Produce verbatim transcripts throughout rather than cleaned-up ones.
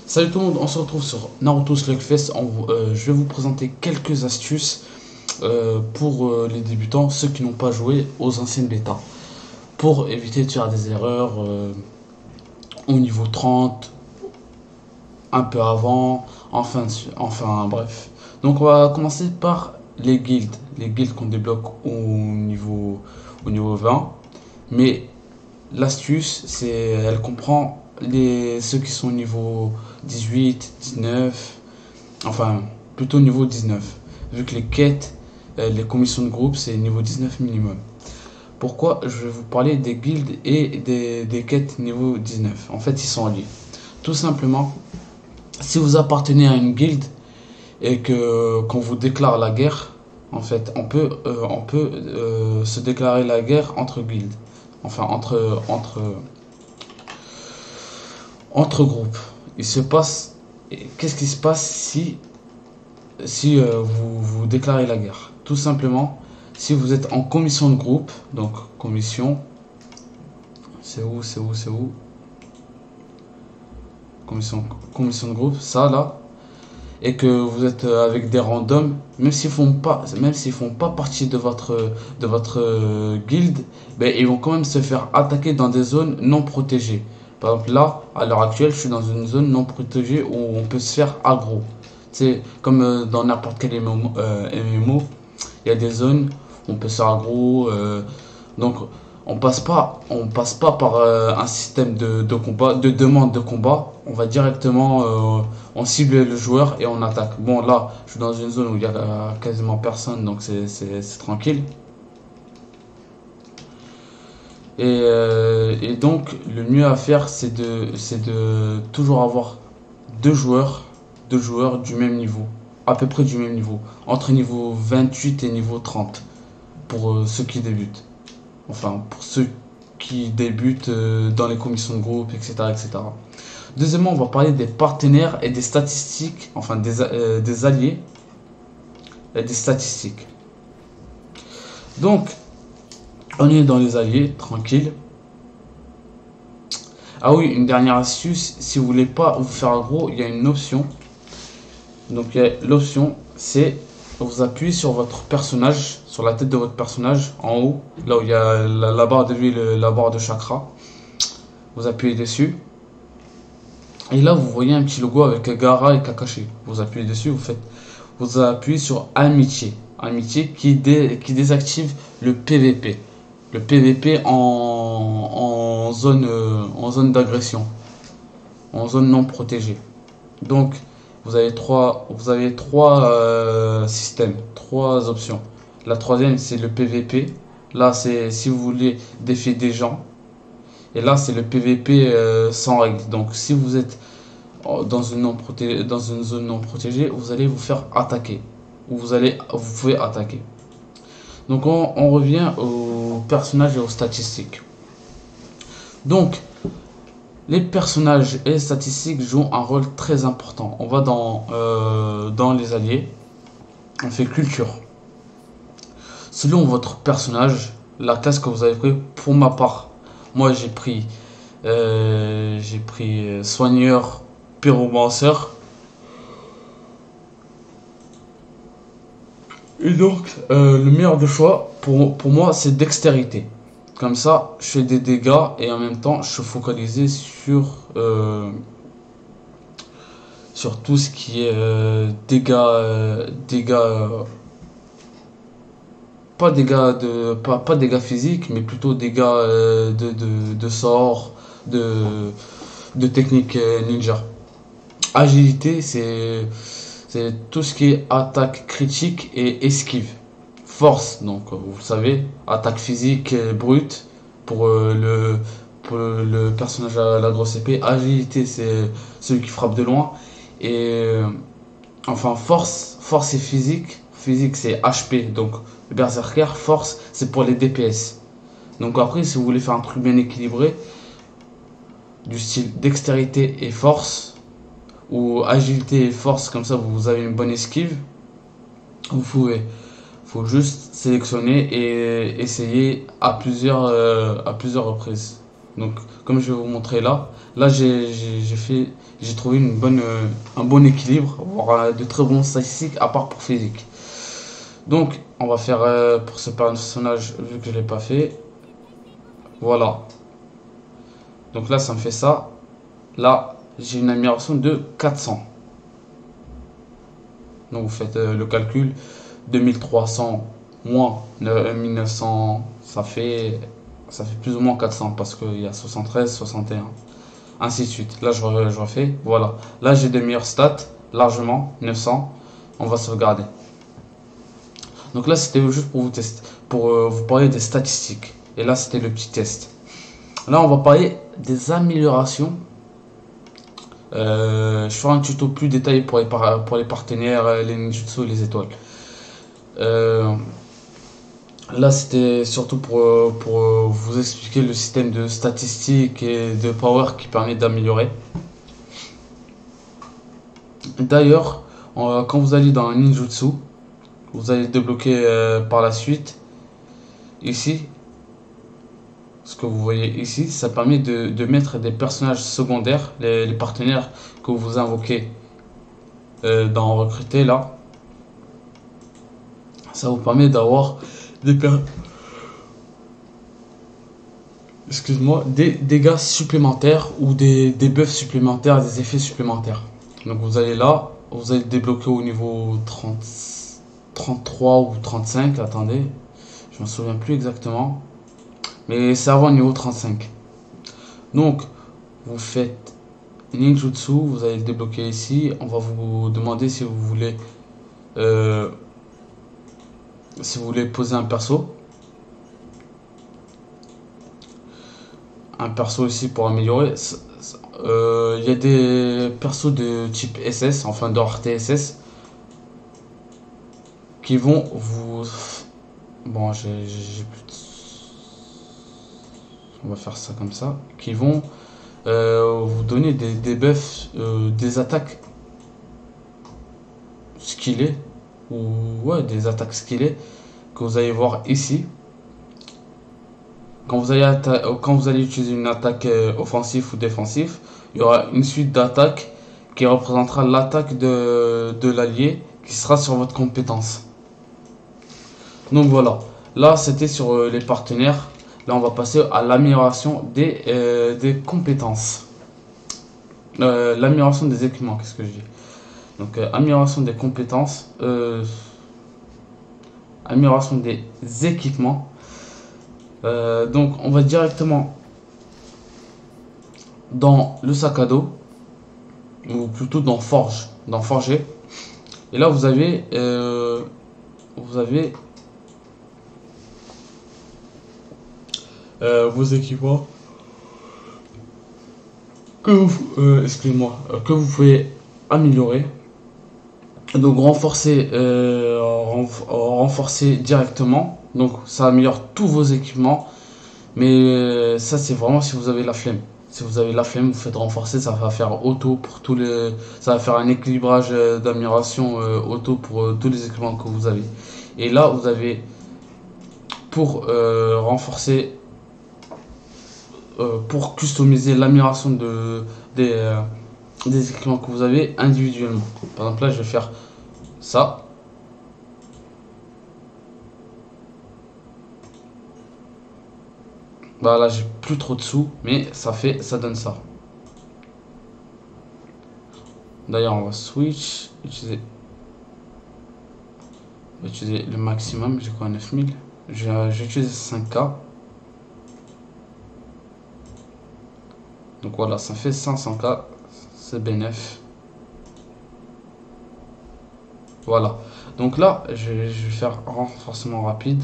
Salut tout le monde, on se retrouve sur Naruto Slugfest. On- euh, je vais vous présenter quelques astuces euh, pour euh, les débutants, ceux qui n'ont pas joué aux anciennes bêtas, pour éviter de faire des erreurs euh, au niveau trente, un peu avant, enfin, enfin bref. Donc on va commencer par les guildes, les guildes qu'on débloque au niveau, au niveau vingt. Mais l'astuce, c'est, elle comprend les, ceux qui sont au niveau dix-huit, dix-neuf, enfin plutôt niveau dix-neuf. Vu que les quêtes, euh, les commissions de groupe, c'est niveau dix-neuf minimum. Pourquoi je vais vous parler des guildes et des, des quêtes niveau dix-neuf? En fait, ils sont liés. Tout simplement, si vous appartenez à une guilde et que qu'on vous déclare la guerre, en fait, on peut, euh, on peut euh, se déclarer la guerre entre guildes. Enfin, entre, entre, entre groupes. Il se passe. Qu'est-ce qui se passe si, si euh, vous, vous déclarez la guerre? Tout simplement, si vous êtes en commission de groupe, donc commission, c'est où, c'est où, c'est où commission, commission de groupe, ça là, et que vous êtes avec des randoms, même s'ils font pas, même s'ils font pas partie de votre, de votre euh, guilde, ben, ils vont quand même se faire attaquer dans des zones non protégées. Par exemple, là, à l'heure actuelle, je suis dans une zone non protégée où on peut se faire aggro. C'est comme euh, dans n'importe quel M M O, euh, M M O, il y a des zones où on peut se faire aggro. Euh, donc, on passe pas, on passe pas par euh, un système de, de combat, de demande de combat. On va directement, euh, on cible le joueur et on attaque. Bon, là, je suis dans une zone où il y a euh, quasiment personne, donc c'est c'est- c'est tranquille. Et, euh, et donc, le mieux à faire, c'est de, c'est de toujours avoir deux joueurs, deux joueurs du même niveau, à peu près du même niveau, entre niveau vingt-huit et niveau trente, pour euh, ceux qui débutent. Enfin, pour ceux qui débutent euh, dans les commissions de groupe, et cetera, et cetera. Deuxièmement, on va parler des partenaires et des statistiques, enfin des, euh, des alliés et des statistiques. Donc, on est dans les alliés, tranquille. Ah oui, une dernière astuce, si vous voulez pas vous faire aggro, il y a une option. Donc l'option, c'est vous appuyez sur votre personnage, sur la tête de votre personnage, en haut, là où il y a la, la barre de vie, la barre de chakra. Vous appuyez dessus. Et là, vous voyez un petit logo avec Gaara et Kakashi. Vous appuyez dessus, vous faites, vous appuyez sur Amitié. Amitié qui, dé, qui désactive le P V P. Le P V P en, en zone, euh, en zone d'agression, en zone non protégée. Donc, vous avez trois, vous avez trois euh, systèmes, trois options. La troisième, c'est le P V P. Là, c'est si vous voulez défier des gens. Et là, c'est le P V P euh, sans règles. Donc, si vous êtes dans une, non protégée, dans une zone non protégée, vous allez vous faire attaquer. Ou vous, allez, vous pouvez attaquer. Donc, on, on revient aux personnages et aux statistiques. Donc, les personnages et les statistiques jouent un rôle très important. On va dans, euh, dans les alliés. On fait culture. Selon votre personnage, la classe que vous avez pris, pour ma part, moi j'ai pris, euh, j'ai pris soigneur, pyromanceur. Et donc, euh, le meilleur de choix pour, pour moi, c'est dextérité. Comme ça, je fais des dégâts et en même temps, je suis focalisé sur, euh, sur tout ce qui est euh, dégâts, euh, dégâts, euh, pas dégâts de, pas, pas dégâts physiques, mais plutôt dégâts euh, de, de, de sorts, de, de techniques euh, ninja. Agilité, c'est, c'est tout ce qui est attaque critique et esquive. Force, donc vous le savez, attaque physique euh, brute pour euh, le pour le personnage à la grosse épée. Agilité, c'est celui qui frappe de loin. Et euh, enfin force, force et physique. Physique, c'est H P, donc le berserker. Force, c'est pour les D P S. Donc après, si vous voulez faire un truc bien équilibré, du style dextérité et force, ou agilité et force, comme ça vous avez une bonne esquive, vous pouvez. Faut juste sélectionner et essayer à plusieurs, euh, à plusieurs reprises. Donc, comme je vais vous montrer là, Là, j'ai fait, j'ai trouvé une bonne, euh, un bon équilibre, voire euh, de très bons statistiques, à part pour physique. Donc, on va faire euh, pour ce personnage, vu que je l'ai pas fait. Voilà. Donc là, ça me fait ça. Là, j'ai une amélioration de quatre cents. Donc, vous faites euh, le calcul. deux mille trois cents moins mille neuf cents, ça fait, ça fait plus ou moins quatre cents parce qu'il y a soixante-treize, soixante et un. Ainsi de suite. Là, je, re, je refais. Voilà. Là, j'ai des meilleures stats, largement, neuf cents. On va sauvegarder. Donc là, c'était juste pour vous tester, pour euh, vous parler des statistiques. Et là, c'était le petit test. Là, on va parler des améliorations. Euh, je ferai un tuto plus détaillé pour les, par pour les partenaires, les ninjutsu et les étoiles. Euh, là, c'était surtout pour, pour vous expliquer le système de statistiques et de power qui permet d'améliorer. D'ailleurs, quand vous allez dans un ninjutsu, vous allez débloquer euh, par la suite ici. Ce que vous voyez ici, ça permet de, de mettre des personnages secondaires, les, les partenaires que vous invoquez euh, dans recruter là. Ça vous permet d'avoir des per... excuse-moi, des dégâts supplémentaires ou des, des buffs supplémentaires, des effets supplémentaires. Donc vous allez là, vous allez débloquer au niveau trente, trente-trois ou trente-cinq, attendez, je me souviens plus exactement. Mais c'est avant niveau trente-cinq. Donc, vous faites ninjutsu, vous allez le débloquer ici. On va vous demander si vous voulez euh, si vous voulez poser un perso. Un perso ici pour améliorer. Il euh, y a des persos de type S S, enfin de T S S, qui vont vous... Bon, j'ai plus de... On va faire ça comme ça. Qui vont euh, vous donner des, des buffs, euh, des attaques skillées. Ou ouais, des attaques skillées que vous allez voir ici. Quand vous allez, quand vous allez utiliser une attaque euh, offensive ou défensive, il y aura une suite d'attaques qui représentera l'attaque de, de l'allié qui sera sur votre compétence. Donc voilà. Là, c'était sur euh, les partenaires. Là, on va passer à l'amélioration des, euh, des compétences. Euh, l'amélioration des équipements, qu'est-ce que je dis? Donc, euh, amélioration des compétences. Euh, amélioration des équipements. Euh, donc, on va directement dans le sac à dos. Ou plutôt dans Forge. Dans Forger. Et là, vous avez... Euh, vous avez... Euh, vos équipements que vous, euh, excusez-moi, euh, que vous pouvez améliorer. Donc renforcer, euh, renf renforcer directement. Donc ça améliore tous vos équipements. Mais euh, ça c'est vraiment si vous avez la flemme. Si vous avez la flemme, vous faites renforcer, ça va faire auto pour tous les, ça va faire un équilibrage euh, d'amélioration euh, auto pour euh, tous les équipements que vous avez. Et là vous avez pour euh, renforcer. Pour customiser l'amélioration de, des, euh, des équipements que vous avez individuellement. Par exemple, là, je vais faire ça. Bah là, j'ai plus trop de sous, mais ça fait, ça donne ça. D'ailleurs, on va switch, utiliser, utiliser le maximum. J'ai quoi, neuf mille. J'ai utilisé cinq K. Donc voilà, ça fait cinq cents K, c'est bénéf. Voilà. Donc là, je vais, je vais faire renforcement rapide.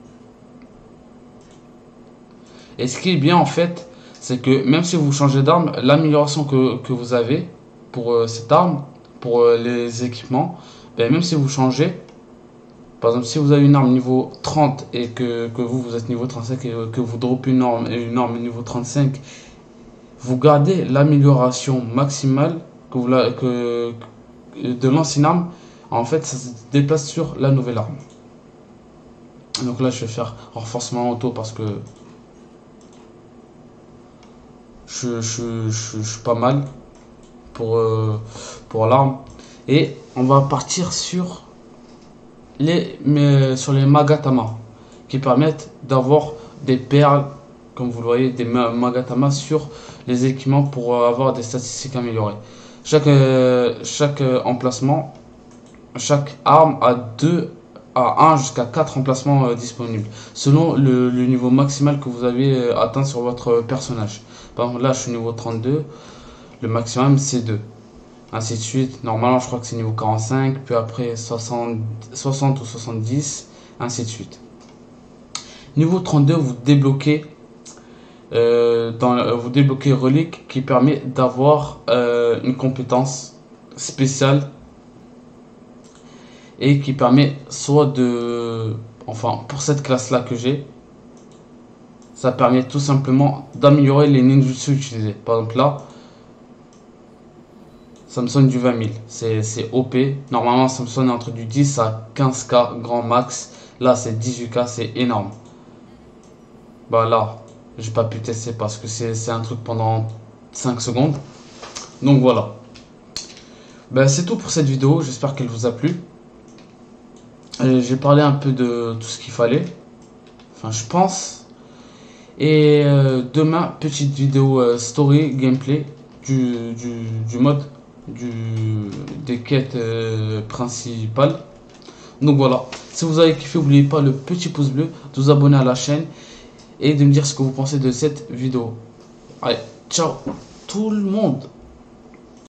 Et ce qui est bien en fait, c'est que même si vous changez d'arme, l'amélioration que, que vous avez pour euh, cette arme, pour euh, les équipements, ben, même si vous changez, par exemple si vous avez une arme niveau trente et que, que vous, vous êtes niveau trente-cinq et que vous droppez une arme, une arme niveau trente-cinq, vous gardez l'amélioration maximale que vous la, que, de l'ancienne arme. En fait, ça se déplace sur la nouvelle arme. Donc là, je vais faire renforcement auto parce que je, je, je, je suis pas mal pour, euh, pour l'arme. Et on va partir sur les, mais, sur les Magatama qui permettent d'avoir des perles, comme vous le voyez, des Magatama sur les équipements pour avoir des statistiques améliorées. Chaque, euh, chaque euh, emplacement, chaque arme a deux à un jusqu'à quatre emplacements euh, disponibles selon le, le niveau maximal que vous avez euh, atteint sur votre personnage. Par exemple, là je suis niveau trente-deux, le maximum c'est deux, ainsi de suite. Normalement je crois que c'est niveau quarante-cinq, puis après soixante, soixante ou soixante-dix, ainsi de suite. Niveau trente-deux, vous débloquez euh, dans, euh, vous débloquez relique qui permet d'avoir euh, une compétence spéciale et qui permet soit de, enfin pour cette classe là que j'ai, ça permet tout simplement d'améliorer les ninjutsu utilisés. Par exemple là, ça me sonne du vingt mille, c'est O P. Normalement ça me sonne entre du dix à quinze K grand max. Là c'est dix-huit K, c'est énorme. Bah là j'ai pas pu tester parce que c'est un truc pendant cinq secondes. Donc voilà, bah, c'est tout pour cette vidéo, j'espère qu'elle vous a plu. J'ai parlé un peu de tout ce qu'il fallait, enfin je pense. Et euh, demain, petite vidéo euh, story gameplay du, du, du mode du, des quêtes euh, principales. Donc voilà, si vous avez kiffé, n'oubliez pas le petit pouce bleu, de vous abonner à la chaîne et de me dire ce que vous pensez de cette vidéo. Allez, ciao tout le monde.